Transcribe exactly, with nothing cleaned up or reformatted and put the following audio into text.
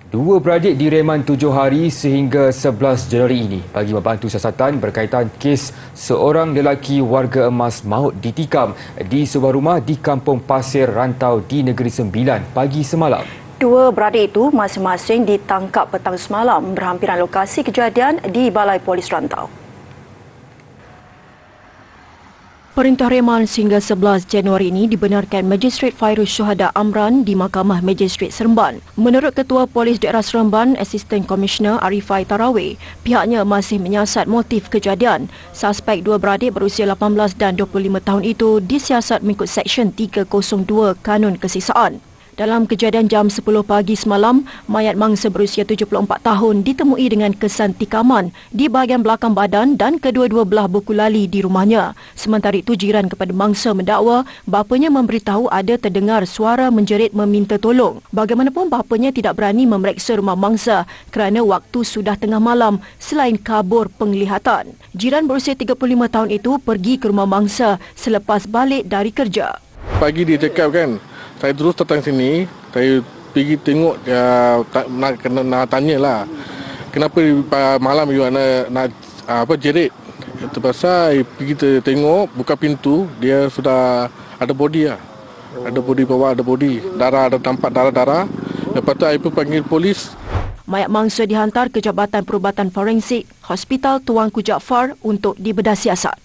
Dua beradik direman tujuh hari sehingga sebelas Januari ini bagi membantu siasatan berkaitan kes seorang lelaki warga emas maut ditikam di sebuah rumah di Kampung Pasir Rantau di Negeri Sembilan pagi semalam. Dua beradik itu masing-masing ditangkap petang semalam berhampiran lokasi kejadian di Balai Polis Rantau. Perintah reman sehingga sebelas Januari ini dibenarkan Magistrate Fairuz Syuhada Amran di Mahkamah Magistrate Seremban. Menurut Ketua Polis Daerah Seremban, Assistant Commissioner Arifai Tarawih, pihaknya masih menyiasat motif kejadian. Suspek dua beradik berusia lapan belas dan dua puluh lima tahun itu disiasat mengikut Seksyen tiga kosong dua Kanun Kesisaan. Dalam kejadian jam sepuluh pagi semalam, mayat mangsa berusia tujuh puluh empat tahun ditemui dengan kesan tikaman di bahagian belakang badan dan kedua-dua belah buku lali di rumahnya. Sementara itu, jiran kepada mangsa mendakwa bapanya memberitahu ada terdengar suara menjerit meminta tolong. Bagaimanapun, bapanya tidak berani memeriksa rumah mangsa kerana waktu sudah tengah malam selain kabur penglihatan. Jiran berusia tiga puluh lima tahun itu pergi ke rumah mangsa selepas balik dari kerja. Pagi dia cakap kan, saya terus datang sini, saya pergi tengok, ya, tak, nak, kena, nak tanya lah. Kenapa malam you nak, nak apa jerit? Terpaksa saya pergi tengok, buka pintu, dia sudah ada body lah. Ada body bawah, ada body. Darah, ada tampak darah-darah. Lepas tu saya pun panggil polis. Mayat mangsa dihantar ke Jabatan Perubatan Forensik, Hospital Tuanku Jaafar untuk dibedah siasat.